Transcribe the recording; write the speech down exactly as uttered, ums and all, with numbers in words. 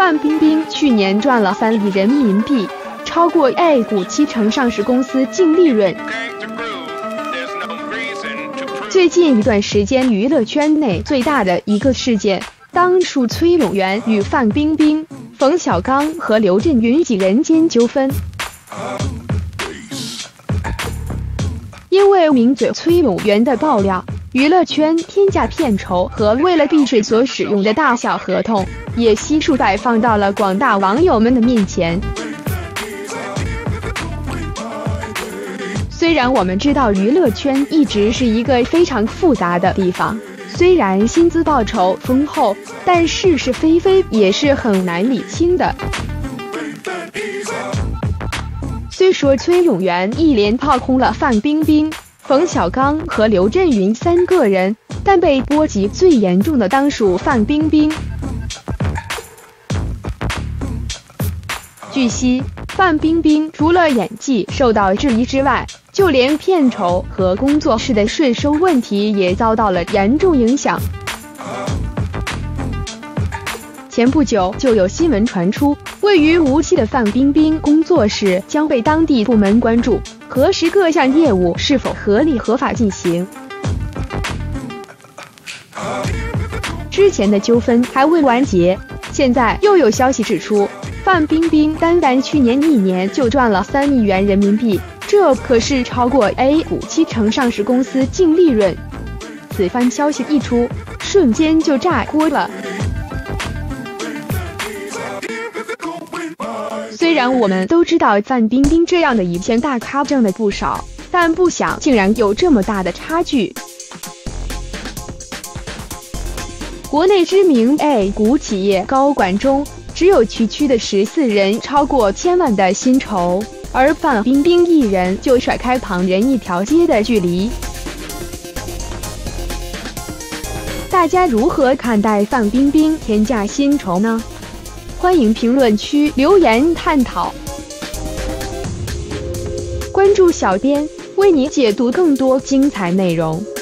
范冰冰去年赚了三亿人民币，超过 A 股七成上市公司净利润。最近一段时间，娱乐圈内最大的一个事件，当属崔永元与范冰冰、冯小刚和刘震云几人间纠纷。因为名嘴崔永元的爆料，娱乐圈天价片酬和为了避税所使用的大小合同，也悉数摆放到了广大网友们的面前。虽然我们知道娱乐圈一直是一个非常复杂的地方，虽然薪资报酬丰厚，但是是非非也是很难理清的。虽说崔永元一连炮轰了范冰冰、冯小刚和刘震云三个人，但被波及最严重的当属范冰冰。据悉，范冰冰除了演技受到质疑之外，就连片酬和工作室的税收问题也遭到了严重影响。前不久就有新闻传出，位于无锡的范冰冰工作室将被当地部门关注，核实各项业务是否合理合法进行。之前的纠纷还未完结，现在又有消息指出，范冰冰单单去年一年就赚了三亿元人民币，这可是超过 A 股七成上市公司净利润。此番消息一出，瞬间就炸锅了。虽然我们都知道范冰冰这样的一线大咖挣的不少，但不想竟然有这么大的差距。国内知名 A 股企业高管中，只有区区的十四人超过千万的薪酬，而范冰冰一人就甩开旁人一条街的距离。大家如何看待范冰冰天价薪酬呢？欢迎评论区留言探讨。关注小编，为你解读更多精彩内容。